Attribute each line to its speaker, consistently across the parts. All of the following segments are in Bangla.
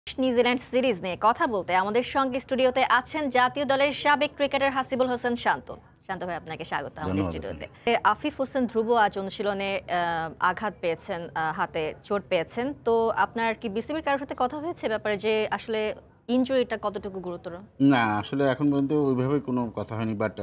Speaker 1: নিউজিল্যান্ড সিরিজ নিয়ে কথা বলতে আমাদের সঙ্গে স্টুডিওতে আছেন জাতীয় দলের সাবেক ক্রিকেটার হাসিবুল হোসেন শান্ত। শান্ত ভাই, আপনাকে স্বাগত আমাদের স্টুডিওতে। আফিফ হোসেন ধ্রুব আজ অনুশীলনে আঘাত পেয়েছেন, হাতে চোট পেয়েছেন। তো আপনার কি বিসিবির কারোর সাথে কথা হয়েছে ব্যাপারে যে আসলে ইনজুরিটা কতটুকু গুরুতর?
Speaker 2: না, আসলে এখন পর্যন্ত ওইভাবে কোনো কথা হয়নি, বাট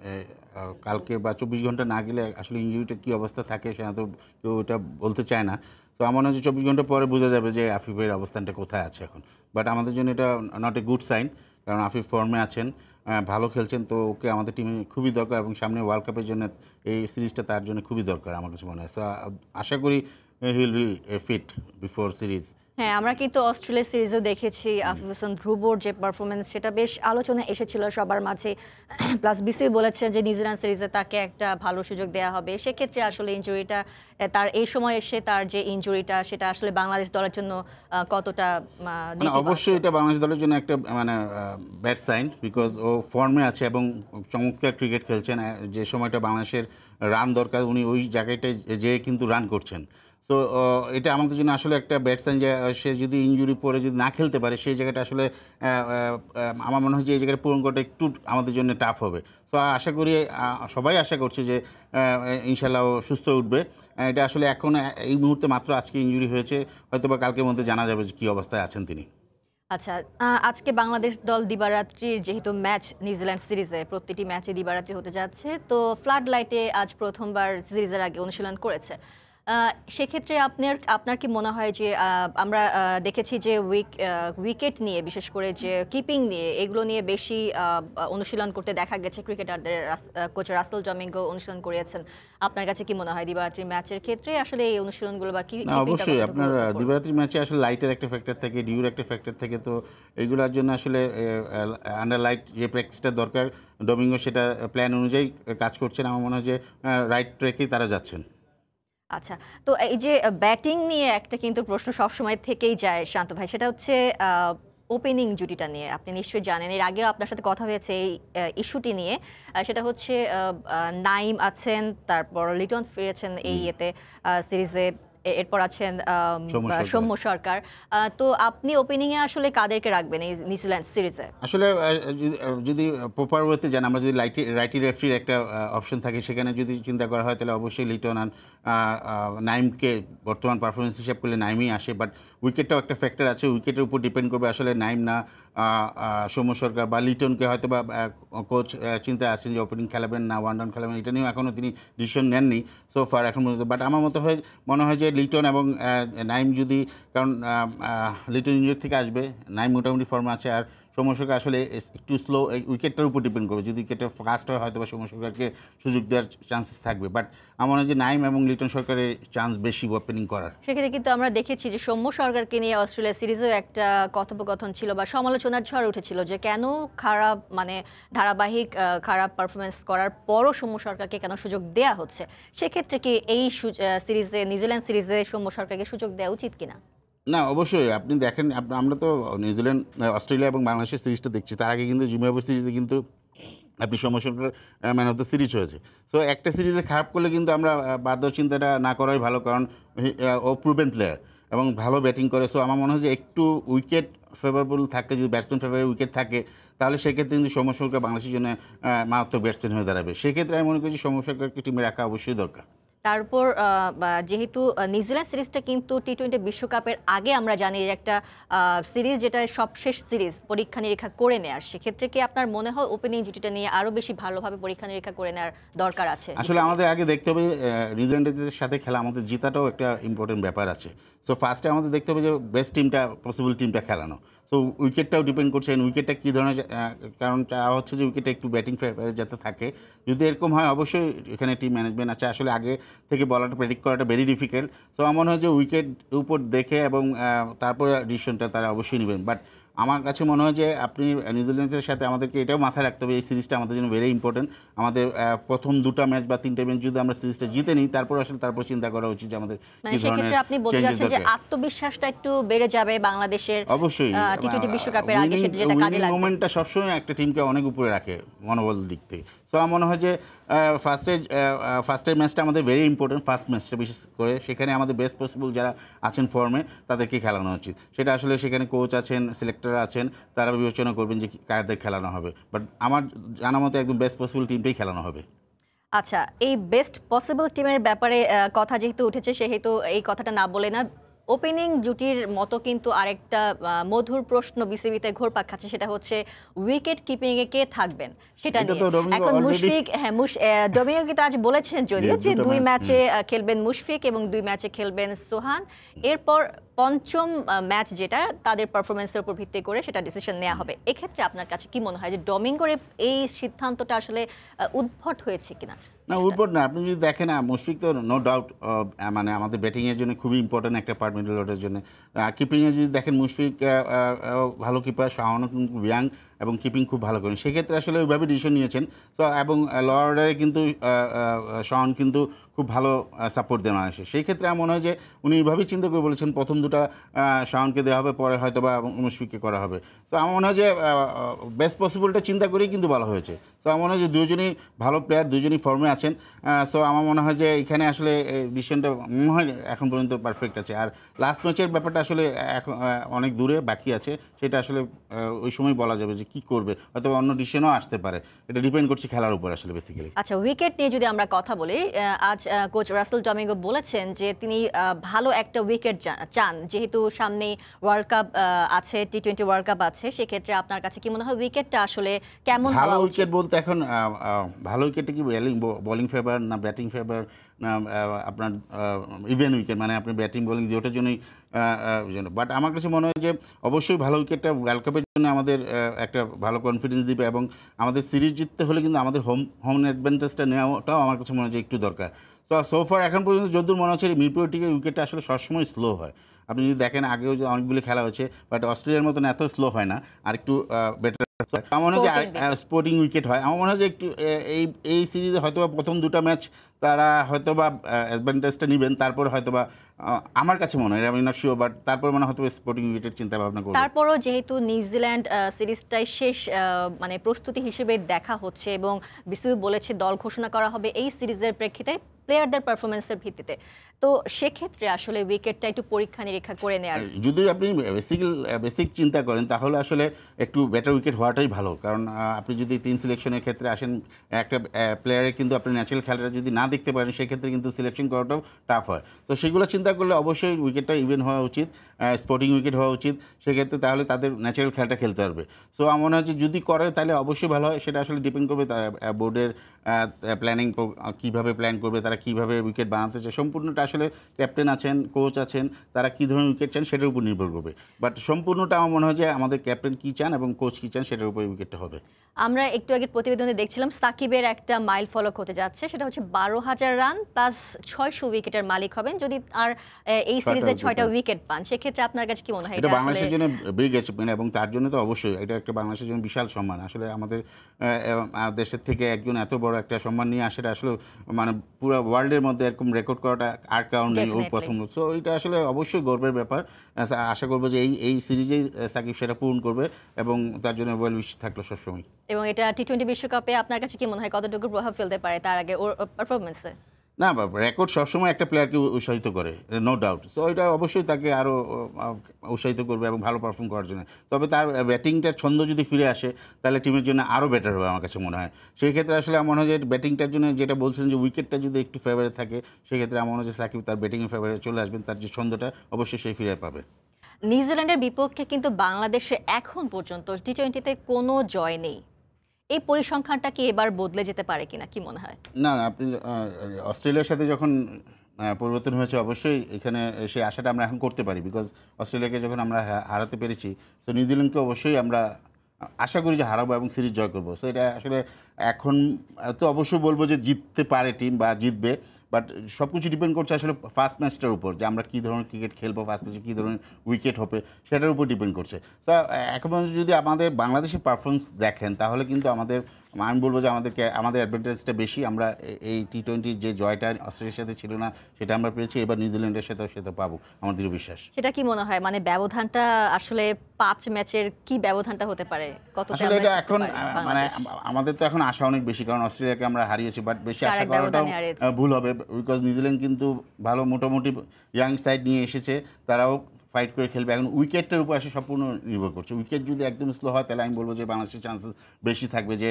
Speaker 2: কালকে বা 24 ঘন্টা না গেলে আসলে ইনজুরিটা কী অবস্থা থাকে সেটা তো কেউ ওটা বলতে চায় না। তো আমার মনে হয় 24 ঘন্টা পরে বোঝা যাবে যে আফিফের অবস্থানটা কোথায় আছে এখন। বাট আমাদের জন্য এটা নট এ গুড সাইন, কারণ আফিফ ফর্মে আছেন, ভালো খেলছেন। তো ওকে আমাদের টিমে খুবই দরকার এবং সামনে ওয়ার্ল্ড কাপের জন্য এই সিরিজটা তার জন্য খুবই দরকার আমার কাছে মনে হয়। সো আশা করি he will be fit before series.
Speaker 1: হ্যাঁ, আমরা কিন্তু অস্ট্রেলিয়া সিরিজেও দেখেছি আফিফ হোসেন ধ্রুবর যে পারফরমেন্স সেটা বেশ আলোচনায় এসেছিল সবার মাঝে। প্লাস বিসিবি বলেছে যে নিউজিল্যান্ড সিরিজে তাকে একটা ভালো সুযোগ দেওয়া হবে। সেক্ষেত্রে আসলে ইনজুরিটা তার এই সময় এসে তার যে ইনজুরিটা সেটা আসলে বাংলাদেশ দলের জন্য কতটা
Speaker 2: অবশ্যই এটা বাংলাদেশ দলের জন্য একটা ব্যাড সাইন, বিকজ ও ফর্মে আছে এবং চমৎকার ক্রিকেট খেলছেন। যে সময়টা বাংলাদেশের রান দরকার উনি ওই জায়গাটায় যেয়ে কিন্তু রান করছেন। তো এটা আমাদের জন্য আসলে একটা ব্যাড সাইন যে সে যদি ইনজুরি পরে যদি না খেলতে পারে সেই জায়গাটা আসলে আমার মনে হয় যে এই জায়গাটা পূরণ করাটা একটু আমাদের জন্য টাফ হবে। তো আশা করি সবাই আশা করছে যে ইনশাল্লাহ ও সুস্থ উঠবে। এটা আসলে এখন এই মুহূর্তে মাত্র আজকে ইনজুরি হয়েছে, হয়তো বা কালকের মধ্যে জানা যাবে যে কী অবস্থায় আছেন তিনি।
Speaker 1: আচ্ছা, আজকে বাংলাদেশ দল দিবারাত্রির যেহেতু ম্যাচ নিউজিল্যান্ড সিরিজে প্রতিটি ম্যাচে দিবারাত্রি হতে যাচ্ছে, তো ফ্লাড লাইটে আজ প্রথমবার সিরিজের আগে অনুশীলন করেছে। সেক্ষেত্রে আপনার কি মনে হয় যে আমরা দেখেছি যে উইকেট নিয়ে, বিশেষ করে যে কিপিং নিয়ে, এগুলো নিয়ে বেশি অনুশীলন করতে দেখা গেছে ক্রিকেটারদের। কোচ রাসেল ডমিঙ্গো অনুশীলন করিয়েছেন। আপনার কাছে কি মনে হয় দিবারাত্রির ম্যাচের ক্ষেত্রে আসলে এই অনুশীলনগুলো বা কি?
Speaker 2: অবশ্যই আপনার দিবারাত্রির ম্যাচে আসলে লাইটের একটা ফ্যাক্টর থাকে, ডিউর একটা ফ্যাক্টর থাকে। তো এইগুলোর জন্য আসলে আন্ডার লাইট যে প্র্যাকটিসটা দরকার ডমিঙ্গো সেটা প্ল্যান অনুযায়ী কাজ করছেন। আমার মনে হয় যে রাইট ট্র্যাকেই তারা যাচ্ছেন।
Speaker 1: আচ্ছা, তো এই যে ব্যাটিং নিয়ে একটা কিন্তু প্রশ্ন সবসময় থেকেই যায় শান্ত ভাই, সেটা হচ্ছে ওপেনিং জুটিটা নিয়ে। আপনি নিশ্চয়ই জানেন, এর আগেও আপনার সাথে কথা হয়েছে এই ইস্যুটি নিয়ে। সেটা হচ্ছে নাইম আছেন, তারপর লিটন ফিরেছেন এই সিরিজে, এরপর আছেন সৌম্য সরকার। তো আপনি ওপেনিংয়ে আসলে কাদেরকে রাখবেন এই নিউজিল্যান্ড সিরিজে?
Speaker 2: আসলে যদি প্রপার ওয়েতে যান, আমরা যদি রাইটি রেফারির একটা অপশন থাকে, সেখানে যদি চিন্তা করা হয় তাহলে অবশ্যই লিটন আর নাইমকে বর্তমান পারফরমেন্স হিসাব করলে নাইমই আসে। বাট উইকেটটাও একটা ফ্যাক্টর আছে, উইকেটের উপর ডিপেন্ড করবে আসলে নাইম না সৌম্য সরকার বা লিটনকে হয়তো বা কোচ চিন্তায় আছেন যে ওপেনিং খেলাবেন না ওয়ান ডাউন খেলাবেন, এটা নিয়েও এখনও তিনি ডিসিশন নেননি সো ফার এখন পর্যন্ত। বাট আমার মনে হয় যে লিটন এবং নাইম যদি, কারণ লিটন ইঞ্জুরি থেকে আসবে, নাইম মোটামুটি ফর্মে আছে, আর সৌম্য সরকার আসলে একটু স্লো, উইকেটটার উপর ডিপেন্ড করবে। যদি উইকেটটা ফাস্ট হয় হয়তো বা সৌম্য সরকারকে সুযোগ দেওয়ার চান্সেস থাকবে। বাট আমার মনে হয় যে নাইম এবং লিটন সরকারের চান্স বেশি ওপেনিং করার।
Speaker 1: সেক্ষেত্রে কিন্তু আমরা দেখেছি যে সৌম্য সরকারকে নিয়ে অস্ট্রেলিয়া সিরিজেও একটা কথোপকথন ছিল বা সমালোচনার ঝড় উঠেছিল যে কেন খারাপ, মানে ধারাবাহিক খারাপ পারফরমেন্স করার পরও সৌম্য সরকারকে কেন সুযোগ দেওয়া হচ্ছে। সেক্ষেত্রে কি এই সিরিজে, নিউজিল্যান্ড সিরিজে সৌম্য সরকারকে সুযোগ দেওয়া উচিত কিনা?
Speaker 2: না, অবশ্যই আপনি দেখেন, আমরা তো নিউজিল্যান্ড, অস্ট্রেলিয়া এবং বাংলাদেশের সিরিজটা দেখছি। তার আগে কিন্তু জিম্বাবুয়ে সিরিজে কিন্তু আপনি Soumya Sarkar man of the series হয়েছে। সো একটা সিরিজে খারাপ করলে কিন্তু আমরা বাধ্য চিন্তাটা না করাই ভালো, কারণ ও প্রুভেন প্লেয়ার এবং ভালো ব্যাটিং করে। সো আমার মনে হয় যে একটু উইকেট ফেভারেবল থাকে, যদি ব্যাটসম্যান ফেভারেবল উইকেট থাকে তাহলে সেক্ষেত্রে কিন্তু সৌম্য সরকার বাংলাদেশের জন্য মারাত্মক ব্যাটসম্যান হয়ে দাঁড়াবে। সেক্ষেত্রে আমি মনে করি সৌম্য সরকারকে টিমে রাখা অবশ্যই দরকার।
Speaker 1: তারপর যেহেতু নিউজিল্যান্ড সিরিজটা কিন্তু টি-20 বিশ্বকাপের আগে আমরা জানি একটা সিরিজ, যেটা সবশেষ সিরিজ পরীক্ষা নিরীক্ষা করে নেওয়ার, সেক্ষেত্রে কি আপনার মনে হয় ওপেনিং জুটিটা নিয়ে আরও বেশি ভালোভাবে পরীক্ষা নিরীক্ষা করে নেওয়ার দরকার আছে?
Speaker 2: আসলে আমাদের আগে দেখতে হবে নিউজিল্যান্ডের সাথে খেলা, আমাদের জেতাটাও একটা ইম্পর্টেন্ট ব্যাপার আছে। সো ফার্স্টে আমাদের দেখতে হবে যে বেস্ট টিমটা, পসিবল টিমটা খেলানো। সো উইকেটটাও ডিপেন্ড করছে, উইকেটটা কী ধরনের, কারণ চাওয়া হচ্ছে যে উইকেটে একটু ব্যাটিং ফেভার যাতে থাকে। যদি এরকম হয় অবশ্যই এখানে টিম ম্যানেজমেন্ট আছে, আসলে আগে থেকে বলাটা প্রেডিক্ট করাটা ভেরি ডিফিকাল্ট। সো আমার মনে হয় যে উইকেট উপর দেখে এবং তারপরে ডিসিশনটা তারা অবশ্যই নেবেন। বাট আমার কাছে মনে হয় যে আপনি নিউজিল্যান্ডের সাথে আমাদেরকে এটাও মাথায় রাখতে হবে, এই সিরিজটা আমাদের জন্য ভেরি ইম্পর্টেন্ট। আমাদের প্রথম 2টা ম্যাচ বা 3টে ম্যাচ যদি আমরা সিরিজটা জিতে নিই, তারপর চিন্তা করা উচিত যে আমাদের কি ধরনের।
Speaker 1: আপনি বলতে যাচ্ছেন যে আত্মবিশ্বাসটা একটু বেড়ে যাবে বাংলাদেশের
Speaker 2: অবশ্যই
Speaker 1: টি-20 বিশ্বকাপের আগে, যেটা কাজে লাগবে।
Speaker 2: মোমেন্টটা সবসময় একটা টিমকে অনেক উপরে রাখে মনোবল দিক থেকে। সো আমার মনে হয় যে ফার্স্টের ম্যাচটা আমাদের ভেরি ইম্পর্টেন্ট, ফার্স্ট ম্যাচটা বিশেষ করে সেখানে আমাদের বেস্ট পসিবল যারা আছেন ফর্মে তাদেরকে খেলানো উচিত। সেটা আসলে সেখানে কোচ আছেন, সিলেক্টর আছেন, তারা বিবেচনা করবেন যে কাদের খেলানো হবে, বাট আমার জানা মতে একদম বেস্ট পসিবল টিমটাই খেলানো হবে।
Speaker 1: আচ্ছা, এই বেস্ট পসিবল টিমের ব্যাপারে কথা যেহেতু উঠেছে সেহেতু এই কথাটা না বলে না, ওপেনিং জুটির মতো কিন্তু আরেকটা মধুর প্রশ্ন বিসিবিতে ঘুরপাক খাচ্ছে, সেটা হচ্ছে উইকেট কিপিং এ কে থাকবেন সেটা নিয়ে। এখন মুশফিক, ডোমিঙ্গো কিন্তু আজ বলেছেন যদিও যে 2 ম্যাচে খেলবেন মুশফিক এবং 2 ম্যাচে খেলবেন সোহান। এরপর পঞ্চম ম্যাচ যেটা তাদের পারফরমেন্সের উপর ভিত্তি করে সেটা ডিসিশন নেওয়া হবে। এক্ষেত্রে আপনার কাছে কি মনে হয় যে ডোমিঙ্গোর এই সিদ্ধান্তটা আসলে উদ্ভট হয়েছে কিনা?
Speaker 2: না, উদ্ভট না। আপনি যদি দেখেন মুশফিক তো নো ডাউট মানে আমাদের ব্যাটিংয়ের জন্য খুবই ইম্পর্টেন্ট একটা পার্ট মিডল অর্ডারের জন্য। কিপিংয়ে যদি দেখেন মুশফিক ভালো কিপার, শাওনও কিন্তু ইয়াং এবং কিপিং খুব ভালো করেন, সেক্ষেত্রে আসলে ওইভাবে ডিসিশন নিয়েছেন। তো এবং লোয়ার অর্ডারে কিন্তু শাওন কিন্তু খুব ভালো সাপোর্ট দেন মানুষের, সেই ক্ষেত্রে আমার মনে হয় যে উনি এইভাবেই চিন্তা করে বলেছেন প্রথম দুটা শাওনকে দেওয়া হবে, পরে হয়তো বা মুশফিককে করা হবে। তো আমার মনে হয় যে বেস্ট পসিবলটা চিন্তা করেই কিন্তু বলা হয়েছে। তো আমার মনে হয় যে দুজনই ভালো প্লেয়ার, দুজনই ফর্মে আছেন। সো আমার মনে হয় যে এখানে আসলে ডিসিশনটা মনে হয় এখন পর্যন্ত পারফেক্ট আছে। আর লাস্ট ম্যাচের ব্যাপারটা আসলে এখন অনেক দূরে বাকি আছে, সেটা আসলে ওই সময় বলা যাবে যে কী করবে, হয়তো অন্য ডিসিশনও আসতে পারে, এটা ডিপেন্ড করছে খেলার উপর আসলে বেসিক্যালি।
Speaker 1: আচ্ছা, উইকেট নিয়ে যদি আমরা কথা বলি, আজ কোচ রাসেল ডমিঙ্গো বলেছেন যে তিনি ভালো একটা উইকেট চান, যেহেতু সামনে ওয়ার্ল্ড কাপ আছে, টি-20 ওয়ার্ল্ড কাপ আছে, সেক্ষেত্রে আপনার কাছে কি মনে হয় উইকেটটা আসলে কেমন
Speaker 2: ভালো
Speaker 1: হওয়া উচিত?
Speaker 2: উইকেট বলতে এখন ভালো উইকেটটা কি বোলিং ফেভার না ব্যাটিং ফেভার না আপনার ইভেন উইকেট, মানে আপনি ব্যাটিং বোলিং দুটোর জন্যই জন্য। বাট আমার কাছে মনে হয় যে অবশ্যই ভালো উইকেটটা ওয়ার্ল্ড কাপের জন্য আমাদের একটা ভালো কনফিডেন্স দিবে, এবং আমাদের সিরিজ জিততে হলে কিন্তু আমাদের হোম অ্যাডভান্টেজটা নেওয়াটাও আমার কাছে মনে হয় যে একটু দরকার। তো সোফার এখন পর্যন্ত যদ্দূর মনে হচ্ছে মিরপুর টিকের উইকেটটা আসলে সবসময় স্লো হয়। আপনি যদি দেখেন আগেও যে অনেকগুলি খেলা হয়েছে, বাট অস্ট্রেলিয়ার মতন এত স্লো হয় না, আর একটু বেটার। আমার মনে হয় যে স্পোর্টিং উইকেট হয়। আমার মনে হয় যে একটু এই সিরিজে হয়তো বা প্রথম দুটা ম্যাচ তারা হয়তো বা অ্যাডভান্টেজটা নেবেন, তারপর হয়তো বা আমার কাছে মনে হয়, আমি নট শিওর, বাট তারপর মানে হয়তো স্পোর্টিং উইকেটের চিন্তা ভাবনা করবে।
Speaker 1: তারপরও যেহেতু নিউজিল্যান্ড সিরিজটাই শেষ মানে প্রস্তুতি হিসেবে দেখা হচ্ছে এবং বিসিবি বলেছে দল ঘোষণা করা হবে এই সিরিজের প্রেক্ষিতে প্লেয়ারদের পারফরমেন্সের ভিত্তিতে, তো সেক্ষেত্রে আসলে উইকেটটা একটু পরীক্ষা নিরীক্ষা করে নেওয়ার।
Speaker 2: যদি আপনি বেসিক চিন্তা করেন তাহলে আসলে একটু বেটার উইকেট হওয়াটাই ভালো, কারণ আপনি যদি 3 সিলেকশনের ক্ষেত্রে আসেন, একটা প্লেয়ারের কিন্তু আপনি ন্যাচারাল খেলাটা যদি না দেখতে পারেন, সেক্ষেত্রে কিন্তু সিলেকশন করাটাও টাফ হয়। তো সেগুলো চিন্তা করলে অবশ্যই উইকেটটা ইভেন হওয়া উচিত, স্পোর্টিং উইকেট হওয়া উচিত, সেক্ষেত্রে তাহলে তাদের ন্যাচারাল খেলাটা খেলতে পারবে। সো আমার মনে হয় যে যদি করে তাহলে অবশ্যই ভালো হয়। সেটা আসলে ডিপেন্ড করবে বোর্ডের প্ল্যানিং, কীভাবে প্ল্যান করবে, তারা কীভাবে উইকেট বানাতে চায়, সম্পূর্ণটা আসলে ক্যাপ্টেন আছেন, কোচ আছেন, তারা কী ধরনের উইকেট চান সেটার উপর নির্ভর করবে। বাট সম্পূর্ণটা আমার মনে হয় যে আমাদের ক্যাপ্টেন কী চান এবং কোচ কী চান সেটার উপরে উইকেটটা হবে।
Speaker 1: আমরা একটু আগে প্রতিবেদনে দেখছিলাম সাকিবের একটা মাইল ফলক হতে যাচ্ছে, সেটা হচ্ছে 12,000 রান প্লাস 600 উইকেটের মালিক হবেন যদি আর এই সিরিজে 6টা উইকেট পান। সেক্ষেত্রে আপনার কাছে কি মনে হয়
Speaker 2: এটা বাংলাদেশের জন্য বিগ অ্যাচিভমেন্ট, এবং তার জন্য তো অবশ্যই এটা একটা বাংলাদেশের জন্য বিশাল সম্মান। আসলে আমাদের দেশের থেকে একজন এত বড় একটা সম্মান নিয়ে আসে, আসলে মানে পুরো ওয়ার্ল্ডের মধ্যে এরকম রেকর্ড করাটা আর কারণ নেই, ও প্রথম। সো এটা আসলে অবশ্যই গর্বের ব্যাপার। আশা করবো যে এই সিরিজেই সাকিব সেটা পূরণ করবে, এবং তার জন্য ওয়েল উইশ থাকলো সবসময়।
Speaker 1: এবং এটা টি-20 বিশ্বকাপে আপনার কাছে কি মনে হয় কতটুকু প্রভাব ফেলতে পারে তার আগে ওর পারফরমেন্সে?
Speaker 2: না, রেকর্ড সবসময় একটা প্লেয়ারকে উৎসাহিত করে, নো ডাউট। সো এটা অবশ্যই তাকে আরও উৎসাহিত করবে এবং ভালো পারফর্ম করার জন্য। তবে তার ব্যাটিংটার ছন্দ যদি ফিরে আসে তাহলে টিমের জন্য আরও বেটার হবে আমার কাছে মনে হয়। সেই ক্ষেত্রে আসলে আমার মনে হয় যে ব্যাটিংটার জন্য যেটা বলছিলেন যে উইকেটটা যদি একটু ফেভারে থাকে, সেক্ষেত্রে আমার মনে হয় যে সাকিব তার ব্যাটিংয়ের ফেভারে চলে আসবেন, তার যে ছন্দটা অবশ্যই সেই ফিরে পাবে।
Speaker 1: নিউজিল্যান্ডের বিপক্ষে কিন্তু বাংলাদেশে এখন পর্যন্ত টি-20তে কোনো জয় নেই। এই পরিসংখ্যানটা কি এবার বদলে যেতে পারে কিনা, কি মনে হয়?
Speaker 2: না, আপনি অস্ট্রেলিয়ার সাথে যখন পরিবর্তন হয়েছে, অবশ্যই এখানে সেই আশাটা আমরা এখন করতে পারি, বিকজ অস্ট্রেলিয়াকে যখন আমরা হারাতে পেরেছি, তো নিউজিল্যান্ডকে অবশ্যই আমরা আশা করি যে হারাবো এবং সিরিজ জয় করবো। সো এটা আসলে এখন তো অবশ্যই বলবো যে জিততে পারে টিম বা জিতবে, বাট সব কিছু ডিপেন্ড করছে আসলে ফার্স্ট ম্যাচটার উপর, যে আমরা কী ধরনের ক্রিকেট খেলবো, ফার্স্ট ম্যাচে কী ধরনের উইকেট হবে সেটার উপর ডিপেন্ড করছে। সো এখন যদি আমাদের বাংলাদেশের পারফরমেন্স দেখেন তাহলে কিন্তু আমাদের আমি বলবো যে আমাদের অ্যাডভান্টেজটা বেশি। আমরা এই টি-20 যে জয়টা অস্ট্রেলিয়ার সাথে ছিল না সেটা আমরা পেয়েছি, এবার নিউজিল্যান্ডের সাথেও সেটা পাবো, আমার দৃঢ় বিশ্বাস।
Speaker 1: সেটা কি মনে হয়, মানে ব্যবধানটা আসলে 5 ম্যাচের কি ব্যবধানটা হতে পারে? কতটা
Speaker 2: আসলে
Speaker 1: আমরা
Speaker 2: এটা
Speaker 1: জিততে
Speaker 2: এখন
Speaker 1: পারি
Speaker 2: মানে
Speaker 1: বাংলাদেশ?
Speaker 2: আমাদের তো এখন আশা অনেক বেশি, কারণ অস্ট্রেলিয়াকে আমরা হারিয়েছি, বাট বেশি
Speaker 1: 4-1
Speaker 2: আশা করাটাও
Speaker 1: ব্যবধানে হারিয়েছি।
Speaker 2: ভুল হবে, বিকজ নিউজিল্যান্ড কিন্তু ভালো মোটামুটি ইয়াং সাইড নিয়ে এসেছে, তারাও ফাইট করে খেলবে। এখন উইকেটটার উপর আসে সম্পূর্ণ নির্ভর করছে। উইকেট যদি একদম স্লো হয় তাহলে আমি বলবো যে বাংলাদেশের চান্সেস বেশি থাকবে, যে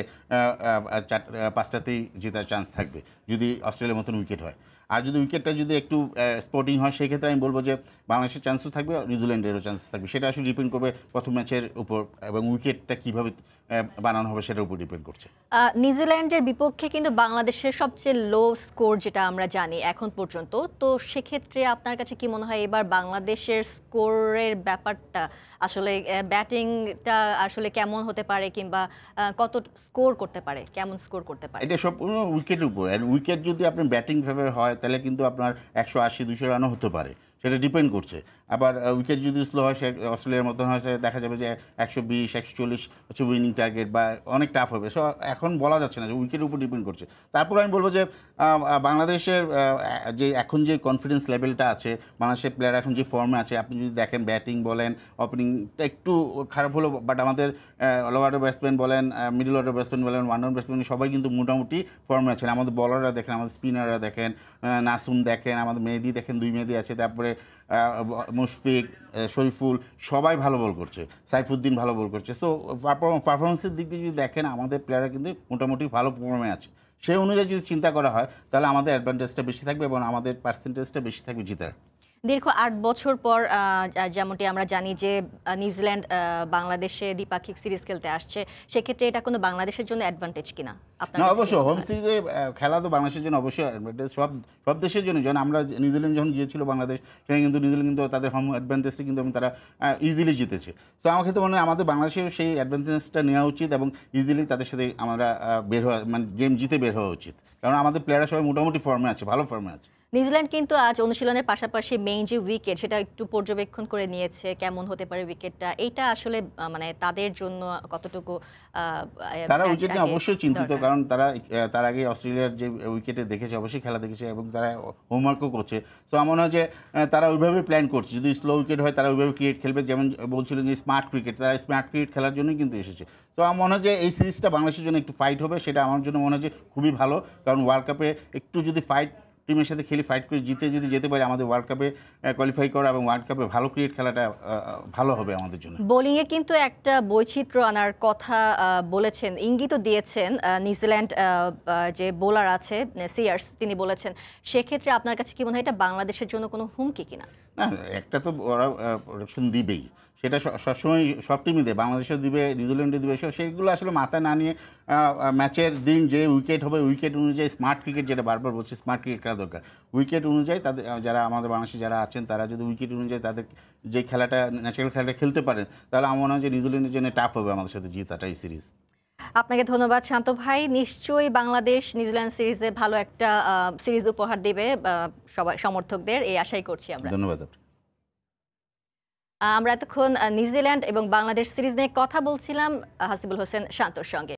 Speaker 2: 5টাতেই জেতার চান্স থাকবে যদি অস্ট্রেলিয়ার মতন উইকেট হয়। আর যদি উইকেটটা যদি একটু স্পোর্টিং হয় সেক্ষেত্রে আমি বলবো যে বাংলাদেশের চান্সও থাকবে, নিউজিল্যান্ডেরও চান্সেস থাকবে। সেটা আসলে ডিপেন্ড করবে প্রথম ম্যাচের উপর, এবং উইকেটটা কীভাবে বানানো হবে সেটার উপর ডিপেন্ড করছে।
Speaker 1: নিউজিল্যান্ডের বিপক্ষে কিন্তু বাংলাদেশের সবচেয়ে লো স্কোর যেটা আমরা জানি এখন পর্যন্ত। তো সেক্ষেত্রে আপনার কাছে কি মনে হয় এবার বাংলাদেশের স্কোরের ব্যাপারটা আসলে ব্যাটিংটা আসলে কেমন হতে পারে, কিংবা কত স্কোর করতে পারে, কেমন স্কোর করতে পারে?
Speaker 2: এটা সম্পূর্ণ উইকেটের উপর। আর উইকেট যদি আপনার ব্যাটিং ফেভার হয় তাহলে কিন্তু আপনার 180-200 রানও হতে পারে, সেটা ডিপেন্ড করছে। আবার উইকেট যদি স্লো হয়, সে অস্ট্রেলিয়ার মতন হয়, দেখা যাবে যে 120-140 হচ্ছে উইনিং টার্গেট, বা অনেক টাফ হবে। সো এখন বলা যাচ্ছে না, যে উইকেটের উপর ডিপেন্ড করছে। তারপর আমি বলবো যে বাংলাদেশের যে এখন যে কনফিডেন্স লেভেলটা আছে, বাংলাদেশের প্লেয়ার এখন যে ফর্মে আছে, আপনি যদি দেখেন ব্যাটিং বলেন, ওপেনিংটা একটু খারাপ হলো, বাট আমাদের লো অর্ডার ব্যাটসম্যান বলেন, মিডল অর্ডার ব্যাটসম্যান বলেন, ওয়ান ডাউন ব্যাটসম্যান, সবাই কিন্তু মোটামুটি ফর্মে আছেন। আমাদের বলাররা দেখেন, আমাদের স্পিনাররা দেখেন, নাসুম দেখেন, আমাদের মেহেদি দেখেন, 2 মেহেদি আছে, তারপরে মুশফিক, শরীফুল, সবাই ভালো বল করছে, সাইফুদ্দিন ভালো বল করছে। সো পারফরমেন্সের দিক দিয়ে যদি দেখেন, আমাদের প্লেয়াররা কিন্তু মোটামুটি ভালো ফর্মে আছে। সেই অনুযায়ী যদি চিন্তা করা হয় তাহলে আমাদের অ্যাডভান্টেজটা বেশি থাকবে, এবং আমাদের পার্সেন্টেজটা বেশি থাকবে জিতার।
Speaker 1: দীর্ঘ 8 বছর পর যেমনটি আমরা জানি যে নিউজিল্যান্ড বাংলাদেশে দ্বিপাক্ষিক সিরিজ খেলতে আসছে, সেক্ষেত্রে এটা কোনো বাংলাদেশের জন্য অ্যাডভান্টেজ কিনা আপনার
Speaker 2: না,
Speaker 1: কাছে কি
Speaker 2: অবশ্যই
Speaker 1: মনে
Speaker 2: হোম
Speaker 1: হয়?
Speaker 2: সিরিজে খেলা তো বাংলাদেশের জন্য অবশ্যই অ্যাডভান্টেজ, সব দেশের জন্য। যখন আমরা নিউজিল্যান্ড যখন গিয়েছিল বাংলাদেশ, সেখানে কিন্তু নিউজিল্যান্ড কিন্তু তাদের হোম অ্যাডভান্টেজটা কিন্তু, এবং তারা ইজিলি জিতেছে। তো আমার ক্ষেত্রে মনে হয় আমাদের বাংলাদেশেও সেই অ্যাডভান্টেজটা নেওয়া উচিত, এবং ইজিলি তাদের সাথে আমরা বের হওয়া, মানে গেম জিতে বের হওয়া উচিত, কারণ আমাদের প্লেয়াররা সবাই মোটামুটি ফর্মে আছে, ভালো ফর্মে আছে।
Speaker 1: নিউজিল্যান্ড কিন্তু আজ অনুশীলনের পাশাপাশি মেইন যে উইকেট সেটা একটু পর্যবেক্ষণ করে নিয়েছে, কেমন হতে পারে উইকেটটা। এইটা আসলে মানে তাদের জন্য কতটুকু
Speaker 2: তারা
Speaker 1: ম্যাচ
Speaker 2: উইকেট নিয়ে
Speaker 1: আগে
Speaker 2: অবশ্যই চিন্তিত,
Speaker 1: দরকার?
Speaker 2: কারণ তার আগে অস্ট্রেলিয়ার যে উইকেটে দেখেছে, অবশ্যই খেলা দেখেছে, এবং তারা হোমওয়ার্কও করছে। সো আমার মনে হয় যে তারা ওইভাবে প্ল্যান করছে, যদি স্লো উইকেট হয় তারা ওইভাবে ক্রিকেট খেলবে, যেমন বলছিলেন যে স্মার্ট ক্রিকেট, তারা স্মার্ট ক্রিকেট খেলার জন্যই কিন্তু এসেছে। সো আমার মনে হয় যে এই সিরিজটা বাংলাদেশের জন্য একটু ফাইট হবে, সেটা আমার জন্য মনে হয় যে খুবই ভালো, কারণ ওয়ার্ল্ড কাপে একটু যদি টিমের সাথে খেলে ফাইট করে যদি যেতে পারে, আমাদের ওয়ার্ল্ড কাপে কোয়ালিফাই করা, এবং ওয়ার্ল্ড কাপে ভালো ক্রিকেট খেলাটা ভালো হবে আমাদের জন্য।
Speaker 1: বোলিংয়ে কিন্তু একটা বৈচিত্র্য আনার কথা বলেছেন, ইঙ্গিতও দিয়েছেন নিউজিল্যান্ড যে বোলার আছে সিয়ার্স, তিনি বলেছেন। সেক্ষেত্রে আপনার কাছে কি মনে হয় এটা বাংলাদেশের জন্য কোনো হুমকি কিনা?
Speaker 2: না, একটা তো ওরা প্রোডাকশন দিবেই, সেটা সবসময় সব টিমই দেয়, বাংলাদেশও দিবে, নিউজিল্যান্ডও দিবে। সেগুলো আসলে মাথায় না নিয়ে ম্যাচের দিন যে উইকেট হবে, উইকেট অনুযায়ী স্মার্ট ক্রিকেট, যেটা বারবার বলছি, স্মার্ট ক্রিকেট খেলা দরকার। উইকেট অনুযায়ী তাদের যারা আমাদের বাংলাদেশে যারা আছেন, তারা যদি উইকেট অনুযায়ী তাদের যে খেলাটা, ন্যাচারাল খেলাটা খেলতে পারেন, তাহলে আমার মনে হয় যে নিউজিল্যান্ডের জন্য টাফ হবে আমাদের সাথে জিতাটা এই সিরিজ।
Speaker 1: আপনাকে ধন্যবাদ শান্ত ভাই। নিশ্চয়ই বাংলাদেশ নিউজিল্যান্ড সিরিজে ভালো একটা সিরিজ উপহার দেবে সবাই সমর্থকদের, এই আশাই করছি আমরা।
Speaker 2: ধন্যবাদ।
Speaker 1: আমরা এতক্ষণ নিউজিল্যান্ড এবং বাংলাদেশ সিরিজ নিয়ে কথা বলছিলাম হাসিবুল হোসেন শান্তর সঙ্গে।